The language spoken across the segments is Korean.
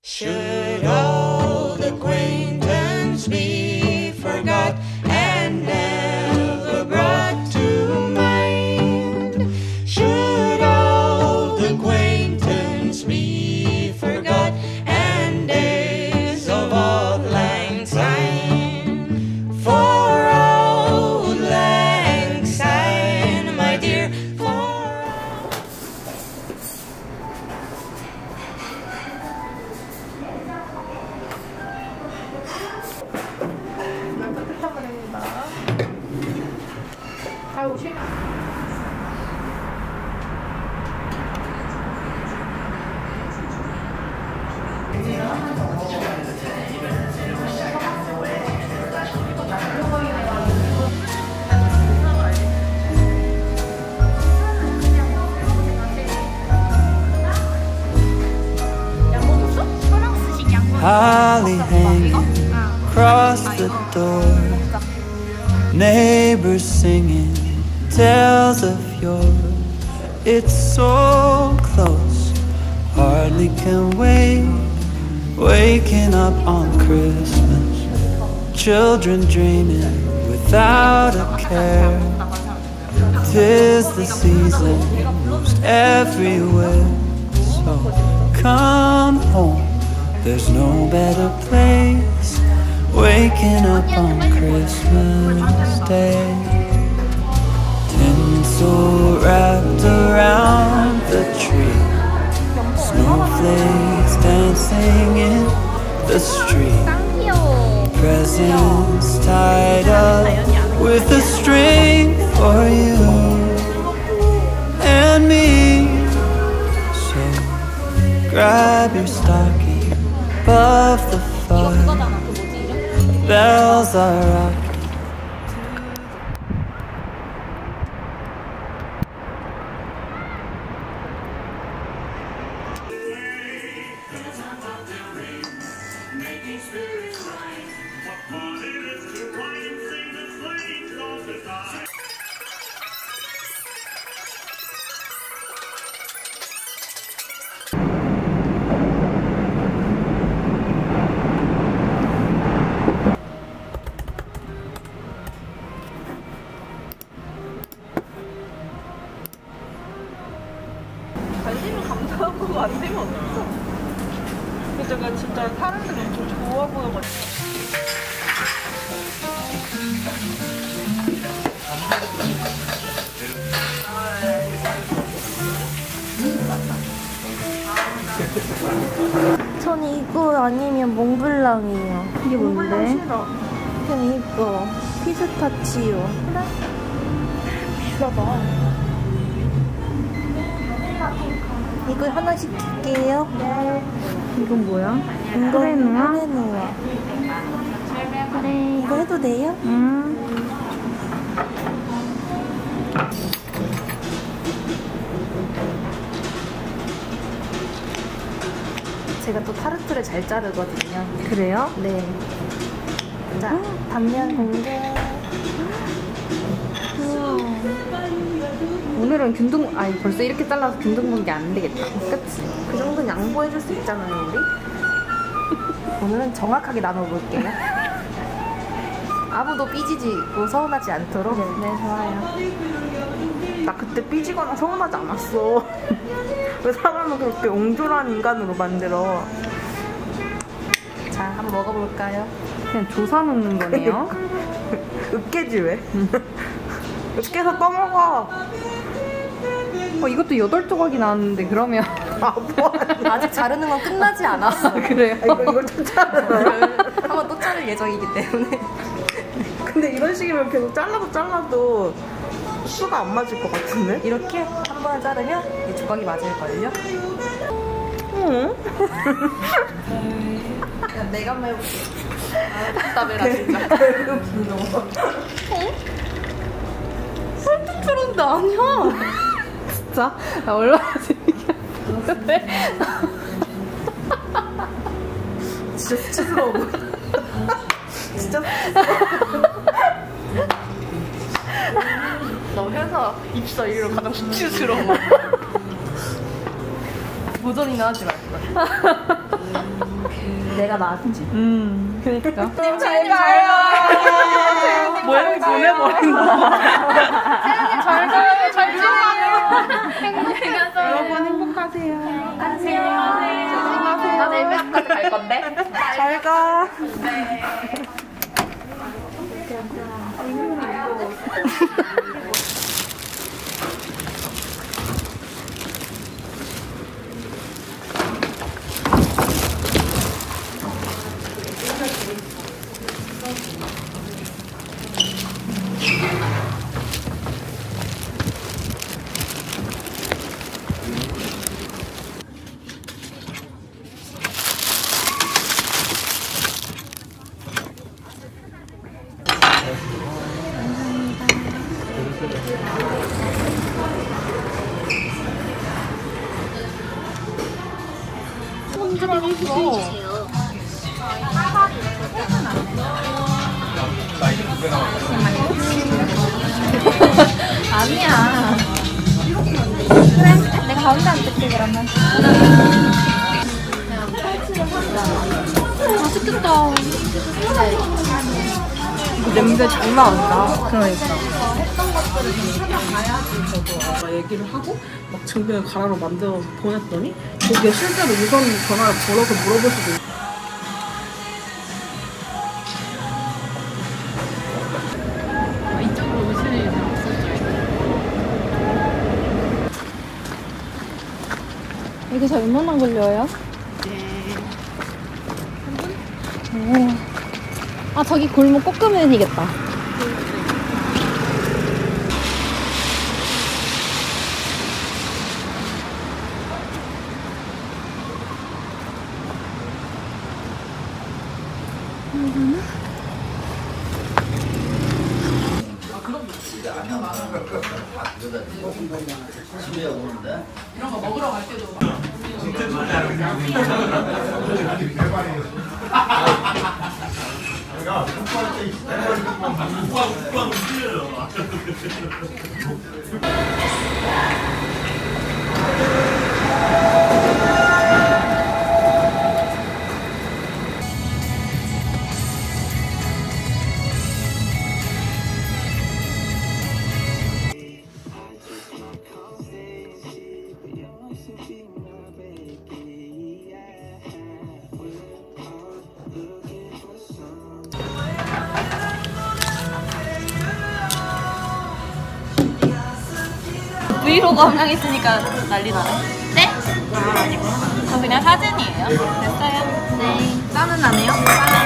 Should old acquaintance be forgot and never brought to mind? Should old acquaintance be forgot and days of old lang syne? For old lang syne, my dear, 잘 오시면 holly hanging across the door, neighbors singing tales of yore. It's so close, hardly can wait. Waking up on Christmas, children dreaming without a care. 'Tis the season, moves everywhere. So come home, there's no better place. Waking up on Christmas Day, tinsel wrapped around the tree, snowflakes dancing in the street, presents tied up with a string for you and me. So grab your stocking above the fire, bells are rocking. 관심을 감사하고 안 되면 어떡해. 근데 제가 진짜 사람들이 엄청 좋아 보여가지고. 저는 이거 아니면 몽블랑이에요. 이게 뭔데? 싫어. 그냥 이거 피스타치오. 그래? 비싸다. 이거 하나 시킬게요. 네. 이건 뭐야? 이거 크레누아? 크레누아. 그래. 이거 해도 돼요? 제가 또 타르트를 잘 자르거든요. 그래요? 네. 자, 단면 공개. 오늘은 균등, 아니 벌써 이렇게 잘라서 균등 공개 안 되겠다. 그치? 그 정도는 양보해줄 수 있잖아요, 우리? 오늘은 정확하게 나눠볼게요. 아무도 삐지고 서운하지 않도록. 네, 좋아요. 나 그때 삐지거나 서운하지 않았어. 왜 사람을 그렇게 옹졸한 인간으로 만들어? 자, 한번 먹어볼까요? 그냥 조사 놓는 거네요. 으깨지 왜? 으깨서 떠먹어. 이것도 8조각이 나왔는데 그러면 아, 뭐? 아직 자르는 건 끝나지 않았어요. 그래요? 이걸 쫓아내나요? 한번 또 자를 예정이기 때문에. 근데 이런 식이면 계속 잘라도 수가 안 맞을 것 같은데? 이렇게 한 번 자르면 이 조각이 맞을걸요? 응? 그냥 내가 한번 해볼게. 답답해라 진짜. 헐뚝처럼도 아니야. 진짜? 나 얼마나 재밌게 진짜 수치스러워. 진짜 너 회사 입사 이후로 가장 수치스러워. 도전이나 하지 말 거야. 낫지. 그니까. 잘 모양이 보내버린다. 잘 가요, 잘 지내요. 여러분 행복하세요. 안녕하세요. 나 내일 학까지 갈 건데. 잘 가. 아니야. 그래, 내가 가운데 앉을게, 그러면. 맛있겠다. 이거 냄새 장난 아니다. 그러니까. 얘기를 하고 막 장비를 가라로 만들어서 보냈더니 거기에 실제로 우선 전화를 걸어서 물어볼 수도 있고. 이쪽으로 오실 일이 없었죠. 이게 잘 얼마나 걸려요? 네. 아, 저기 골목 꼬끄면이겠다. 브이로그 한 명 있으니까 난리 나네. 네? 아, 아니구나. 저 그냥 사진이에요. 됐어요? 네. 짠은 안 해요?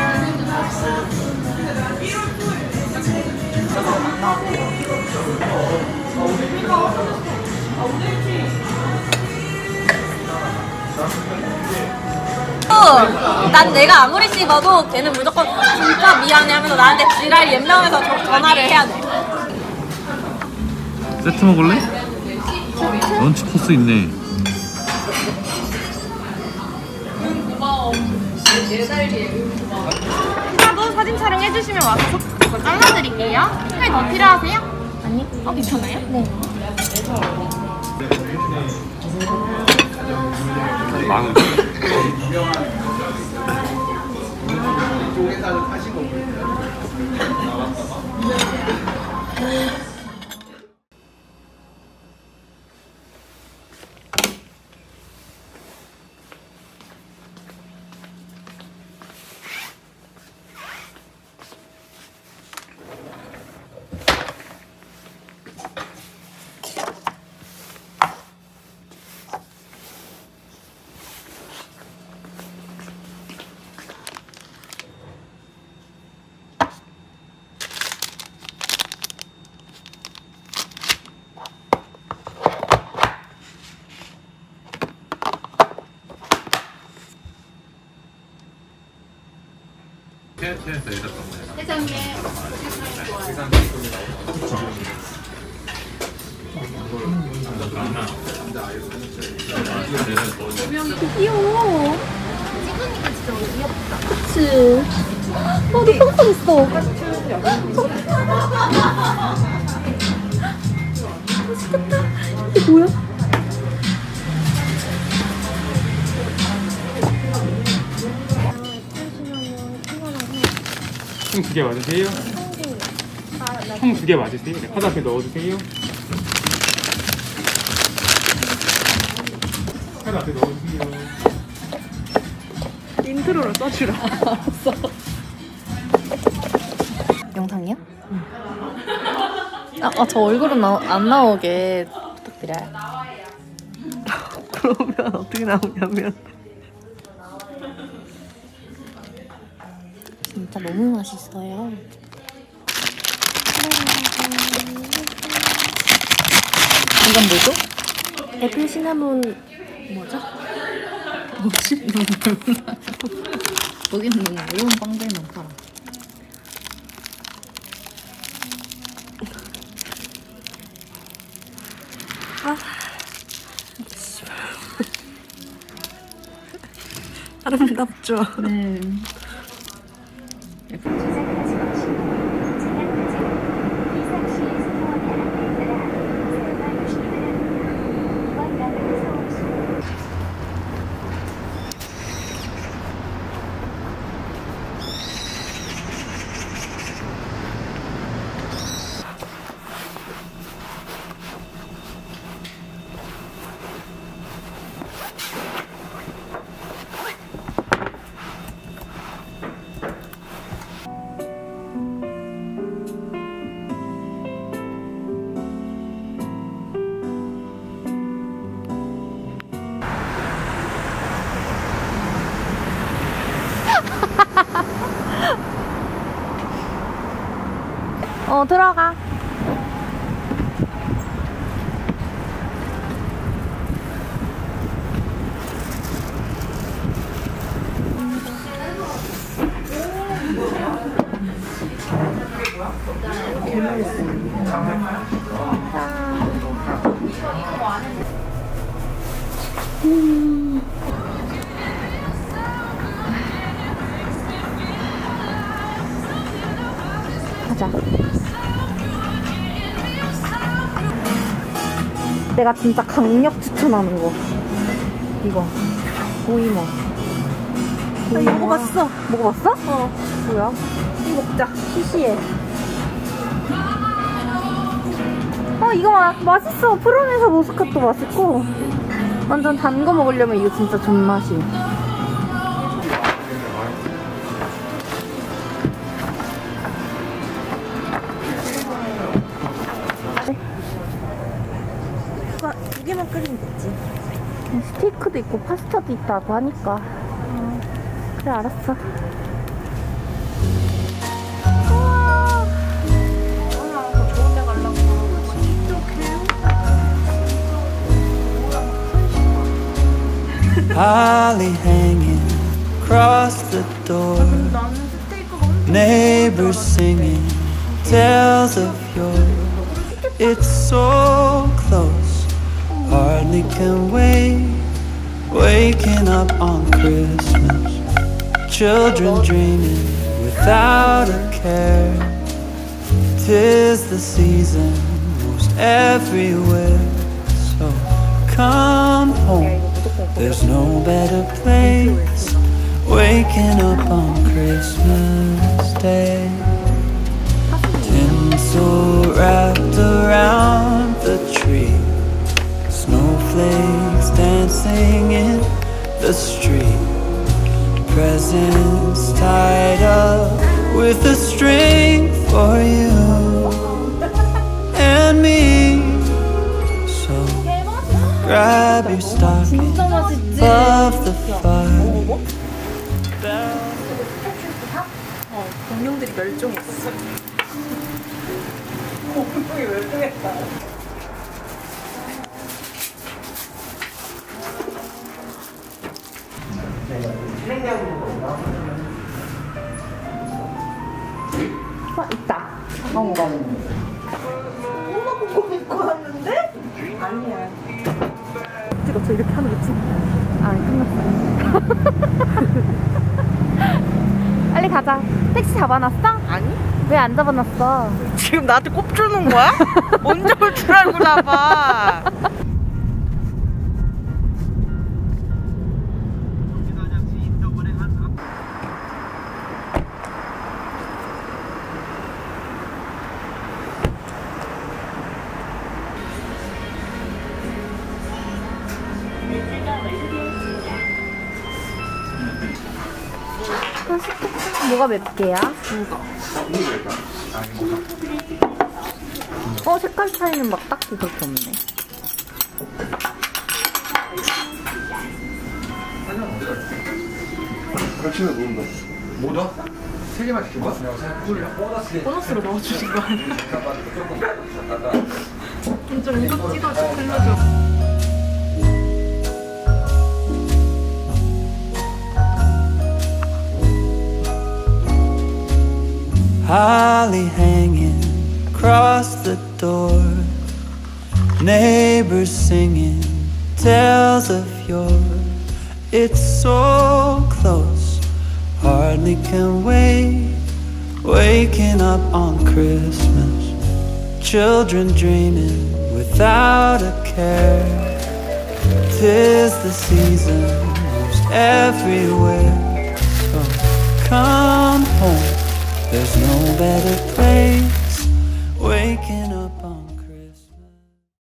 난 내가 아무리 씹어도 걔는 무조건 진짜 미안해 하면서 나한테 지랄 연명해서 전화를 해야 돼. 세트 먹을래? 런치 코스 있네. 나도 사진 촬영해주시면 와서 이거 잘라드릴게요. 살 더 필요하세요? 아니. 괜찮아요? 네. 망. 귀여워. 찍으니까 진짜 귀엽다. 그치. 너 펑펑 있어. 맛있겠다. 이게 뭐야? 총 2개 맞으세요? 총 2개 맞으세요? 네, 카드 앞에 넣어주세요. 카드 앞에 넣어주세요. 인트로를 써주라. 알았어. 영상이요? 응. 저 얼굴은 안 나오게 부탁드려요. 그러면 어떻게 나오냐면 진짜 너무 맛있어요. 이건 뭐죠? 애플 시나몬 뭐죠? 뭐지? 여기는 너무 어려운 빵들만 팔아. 아름답죠? 네. 들어가. 가자. 내가 진짜 강력 추천하는 거 이거 오이모. 나 이거 먹어봤어. 먹어봤어? 뭐야? 이거 먹자. 시시해. 이거 맛있어. 프로네서 모스카토 맛있고 완전 단 거 먹으려면 이거 진짜 존맛이. 두 개만 끓이면 됐지. 스테이크도 있고 파스타도 있다고 하니까 그래 알았어. 더 좋은 데 가려고. Holly hanging across the door, neighbors singing tales of yore. It's so close, hardly can wait. Waking up on Christmas, children dreaming without a care. 'Tis the season most everywhere, so come home. There's no better place. Waking up on Christmas Day, tinsel wrapped around the tree, snowflakes dancing in the street, presents tied up with a string for you and me. So grab your stocking, love the fire. 공룡들이 멸종했어. 공룡이 멸종했다. 있다. 차가운 거. 엄마 그거 입고 왔는데? 아니야. 찍었죠? 이렇게 하는 거지? 끝났어. 빨리 가자. 택시 잡아놨어? 아니? 왜 안 잡아놨어? 지금 나한테 꼽주는 거야? 언제 올 줄 알고 나봐. 맛있겠다. 뭐가 몇 개야? 색깔 차이는 막 딱히 그렇게 없네. 그렇지는 모른다. 뭐다? 세 개만 시킨 거야? 보너스로 넣어주신 거 아니야? 좀 이거 찍어줘, 흘러줘. Holly hanging across the door, neighbors singing tales of yore. It's so close, hardly can wait. Waking up on Christmas, children dreaming without a care. 'Tis the season, moves everywhere. So come home, there's no better